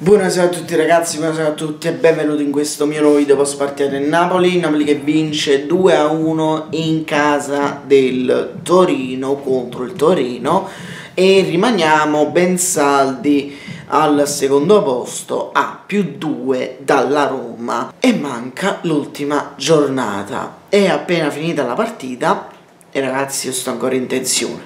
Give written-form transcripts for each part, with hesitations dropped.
Buonasera a tutti ragazzi, buonasera a tutti e benvenuti in questo mio nuovo video post partita del Napoli. Napoli che vince 2-1 in casa del Torino contro il Torino e rimaniamo ben saldi al secondo posto a +2 dalla Roma e manca l'ultima giornata. È appena finita la partita e ragazzi io sto ancora in tensione.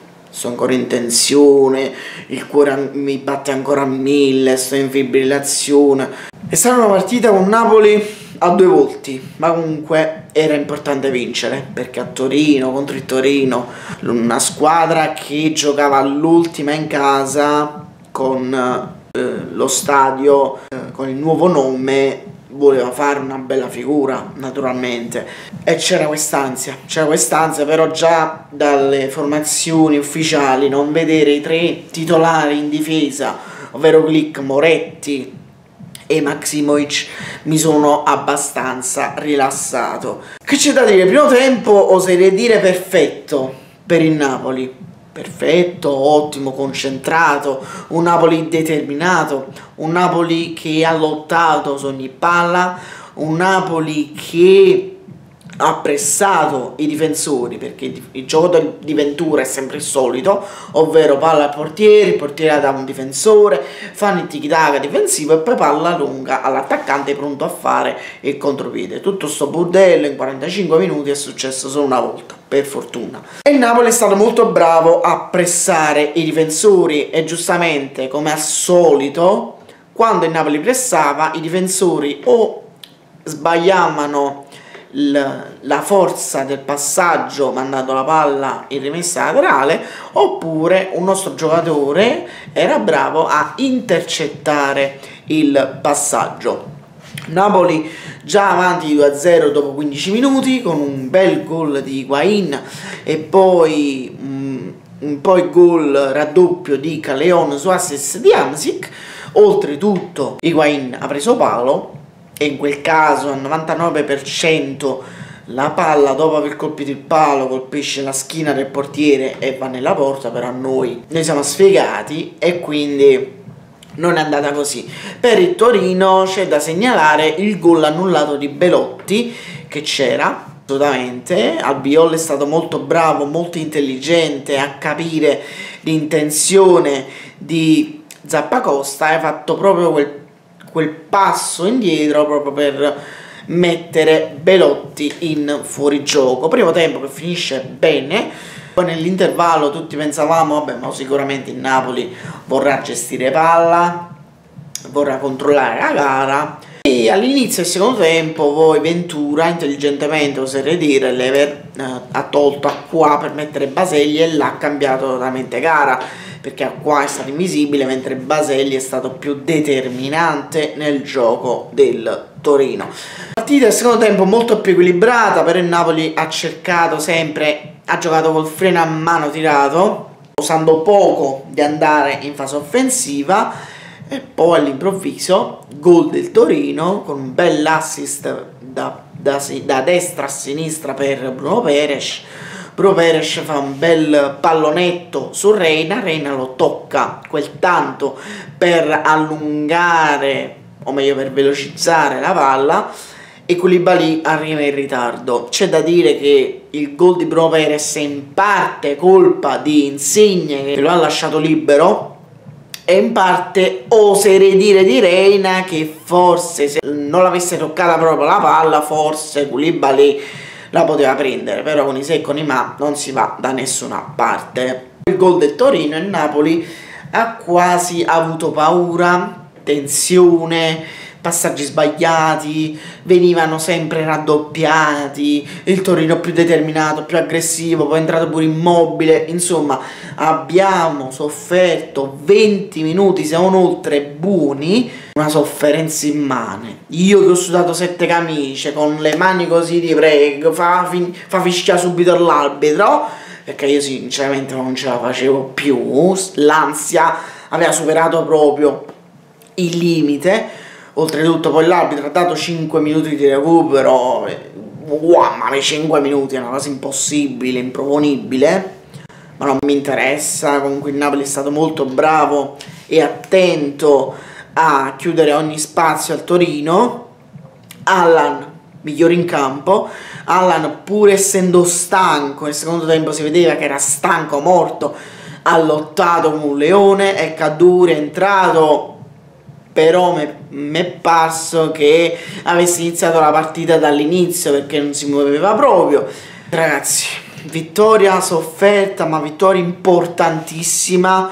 Il cuore mi batte ancora a 1000, sto in fibrillazione. È stata una partita con Napoli a due volti, ma comunque era importante vincere, perché a Torino, contro il Torino, una squadra che giocava all'ultima in casa con lo stadio, con il nuovo nome, voleva fare una bella figura naturalmente e c'era quest'ansia però già dalle formazioni ufficiali non vedere i tre titolari in difesa, ovvero Glick, Moretti e Maksimovic, mi sono abbastanza rilassato. Che c'è da dire? Primo tempo oserei dire perfetto per il Napoli. Perfetto, ottimo, concentrato, un Napoli determinato, un Napoli che ha lottato su ogni palla, un Napoli che ha pressato i difensori, perché il gioco di Ventura è sempre il solito, ovvero palla al portiere, il portiere da un difensore, fanno il tiki-taka difensivo e poi palla lunga all'attaccante pronto a fare il contropiede. Tutto sto bordello in 45 minuti è successo solo una volta, per fortuna. E il Napoli è stato molto bravo a pressare i difensori e giustamente, come al solito, quando il Napoli pressava, i difensori o sbagliavano la forza del passaggio mandando la palla in rimessa laterale, oppure un nostro giocatore era bravo a intercettare il passaggio. Napoli già avanti 2-0 dopo 15 minuti con un bel gol di Higuain e poi il gol raddoppio di Caleon su assist di Hamsik. Oltretutto Higuain ha preso palo e in quel caso al 99% la palla, dopo aver colpito il palo, colpisce la schiena del portiere e va nella porta, però noi siamo sfigati e quindi non è andata così. Per il Torino c'è da segnalare il gol annullato di Belotti, che c'era assolutamente. Albiol è stato molto bravo, molto intelligente a capire l'intenzione di Zappacosta e ha fatto proprio quel passo indietro proprio per mettere Belotti in fuorigioco. Primo tempo che finisce bene, poi nell'intervallo tutti pensavamo vabbè, ma sicuramente il Napoli vorrà gestire palla, vorrà controllare la gara, e all'inizio del secondo tempo poi Ventura intelligentemente, oserei dire, Lever ha tolto Acqua per mettere Baselli e l'ha cambiato totalmente gara, perché Acqua è stato invisibile mentre Baselli è stato più determinante nel gioco del Torino. Partita del secondo tempo molto più equilibrata, però il Napoli ha cercato sempre, ha giocato col freno a mano tirato, usando poco di andare in fase offensiva, e poi all'improvviso gol del Torino con un bel assist da destra a sinistra per Bruno Peres. Bruno Peres fa un bel pallonetto su Reina, Reina lo tocca quel tanto per allungare, o meglio per velocizzare la palla, e Koulibaly arriva in ritardo. C'è da dire che il gol di Bruno Peres è in parte colpa di Insigne, che lo ha lasciato libero, e in parte oserei dire di Reina, che forse se non l'avesse toccata proprio la palla forse Koulibaly la poteva prendere, però con i se e con i ma non si va da nessuna parte. Il gol del Torino, il Napoli ha quasi avuto paura, tensione, passaggi sbagliati, venivano sempre raddoppiati, il Torino più determinato, più aggressivo, poi è entrato pure Immobile, insomma abbiamo sofferto 20 minuti, se non oltre, buoni, una sofferenza immane. Io che ho sudato 7 camicie, con le mani così ti prego, fa fischiare subito l'arbitro, perché io sinceramente non ce la facevo più, l'ansia aveva superato proprio il limite. Oltretutto poi l'arbitro ha dato 5 minuti di recupero, ma 5 minuti è una cosa impossibile, improponibile, ma non mi interessa. Comunque il Napoli è stato molto bravo e attento a chiudere ogni spazio al Torino. Allan migliore in campo. Allan, pur essendo stanco, nel secondo tempo si vedeva che era stanco, morto, ha lottato come un leone. E Kaduri è entrato, però mi è parso che avesse iniziato la partita dall'inizio, perché non si muoveva proprio. Ragazzi, vittoria sofferta, ma vittoria importantissima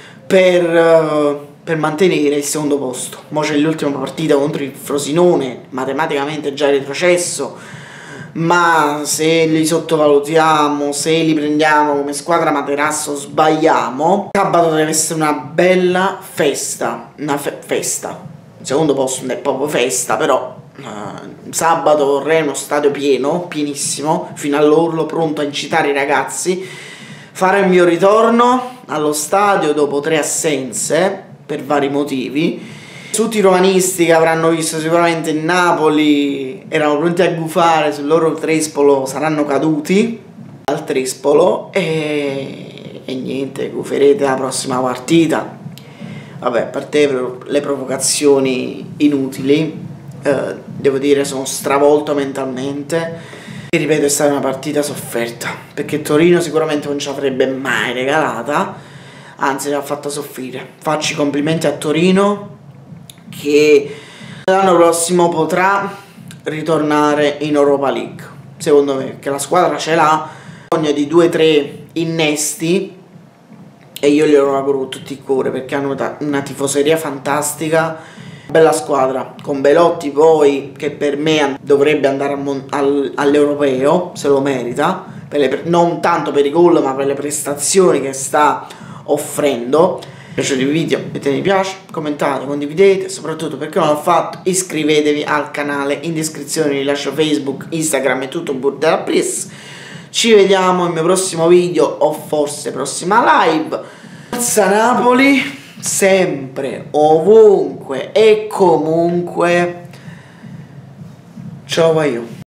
per mantenere il secondo posto. Mo' c'è l'ultima partita contro il Frosinone, matematicamente già retrocesso, ma se li sottovalutiamo, se li prendiamo come squadra materasso, sbagliamo. Sabato deve essere una bella festa, festa. Il secondo posto non è proprio festa, però sabato vorrei uno stadio pieno, pienissimo, fino all'orlo, pronto a incitare i ragazzi. Fare il mio ritorno allo stadio dopo 3 assenze, per vari motivi. Tutti i romanisti che avranno visto sicuramente il Napoli erano pronti a gufare sul loro trespolo, saranno caduti al trespolo e niente, guferete la prossima partita. Vabbè, a parte le provocazioni inutili, devo dire sono stravolto mentalmente. E ripeto, è stata una partita sofferta, perché Torino sicuramente non ci avrebbe mai regalata, anzi l'ha fatta soffrire. Faccio i complimenti a Torino, che l'anno prossimo potrà ritornare in Europa League, secondo me, perché la squadra ce l'ha, bisogno di 2-3 innesti, e io glielo auguro con tutto il cuore, perché hanno una tifoseria fantastica, bella squadra, con Belotti poi, che per me dovrebbe andare all'Europeo, se lo merita, non tanto per i gol ma per le prestazioni che sta offrendo. Se vi piace il video mettete mi piace, commentate, condividete, e soprattutto, perché non l'ho fatto, iscrivetevi al canale. In descrizione vi lascio Facebook, Instagram e tutto un burdella please. Ci vediamo al mio prossimo video, o forse prossima live. Forza Napoli, sempre, ovunque e comunque. Ciao, vai io.